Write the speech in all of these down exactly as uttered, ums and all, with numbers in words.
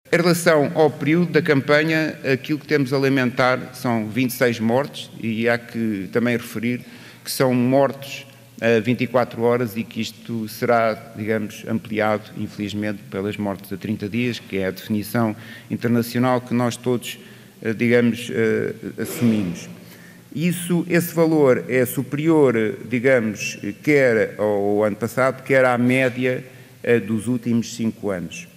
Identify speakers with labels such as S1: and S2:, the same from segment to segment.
S1: Em relação ao período da campanha, aquilo que temos a lamentar são vinte e seis mortes, e há que também referir que são mortos a vinte e quatro horas e que isto será, digamos, ampliado, infelizmente, pelas mortes a trinta dias, que é a definição internacional que nós todos, digamos, assumimos. Isso, esse valor é superior, digamos, quer ao ano passado, quer à média dos últimos cinco anos.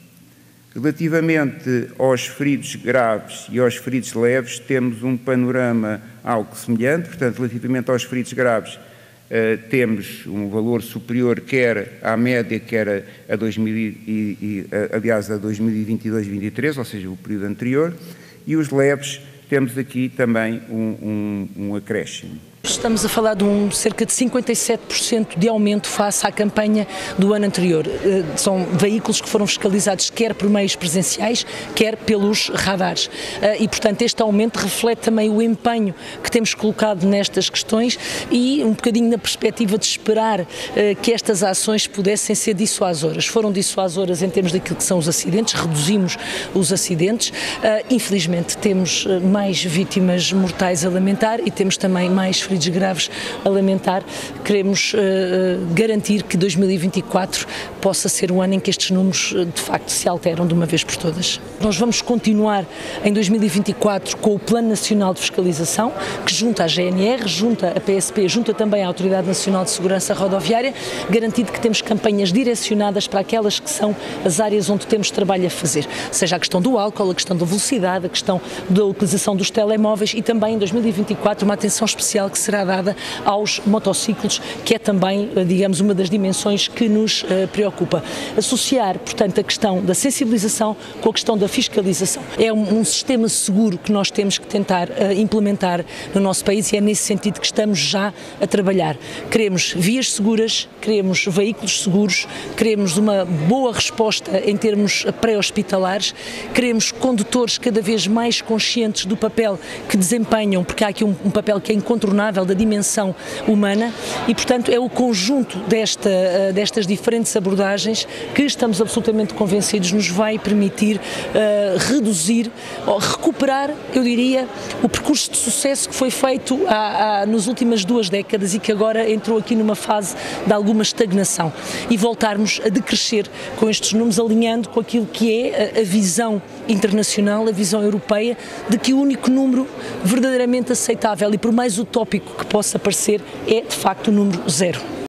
S1: Relativamente aos feridos graves e aos feridos leves, temos um panorama algo semelhante. Portanto, relativamente aos feridos graves, uh, temos um valor superior quer à média, quer a, dois mil e, e, aliás, a dois mil e vinte e dois vinte e três, ou seja, o período anterior, e os leves temos aqui também um, um, um acréscimo.
S2: Estamos a falar de um cerca de cinquenta e sete por cento de aumento face à campanha do ano anterior. São veículos que foram fiscalizados quer por meios presenciais, quer pelos radares. E, portanto, este aumento reflete também o empenho que temos colocado nestas questões e um bocadinho na perspectiva de esperar que estas ações pudessem ser dissuasoras. Foram dissuasoras em termos daquilo que são os acidentes, reduzimos os acidentes. Infelizmente, temos mais vítimas mortais a lamentar e temos também mais feridos graves a lamentar. Queremos uh, garantir que dois mil e vinte e quatro possa ser o ano em que estes números uh, de facto se alteram de uma vez por todas. Nós vamos continuar em dois mil e vinte e quatro com o Plano Nacional de Fiscalização, que junta a G N R, junta a P S P, junta também a Autoridade Nacional de Segurança Rodoviária, garantindo que temos campanhas direcionadas para aquelas que são as áreas onde temos trabalho a fazer, seja a questão do álcool, a questão da velocidade, a questão da utilização dos telemóveis e também em dois mil e vinte e quatro uma atenção especial que será dada aos motociclos, que é também, digamos, uma das dimensões que nos uh, preocupa. Associar, portanto, a questão da sensibilização com a questão da fiscalização. É um, um sistema seguro que nós temos que tentar uh, implementar no nosso país e é nesse sentido que estamos já a trabalhar. Queremos vias seguras, queremos veículos seguros, queremos uma boa resposta em termos pré-hospitalares, queremos condutores cada vez mais conscientes do papel que desempenham, porque há aqui um, um papel que é incontornável da dimensão humana e, portanto, é o conjunto desta, destas diferentes abordagens que estamos absolutamente convencidos nos vai permitir uh, reduzir, ou recuperar, eu diria, o percurso de sucesso que foi feito há, há, nas últimas duas décadas e que agora entrou aqui numa fase de alguma estagnação e voltarmos a decrescer com estes números, alinhando com aquilo que é a, a visão internacional, a visão europeia, de que o único número verdadeiramente aceitável e por mais utópico que possa parecer, é de facto o número zero.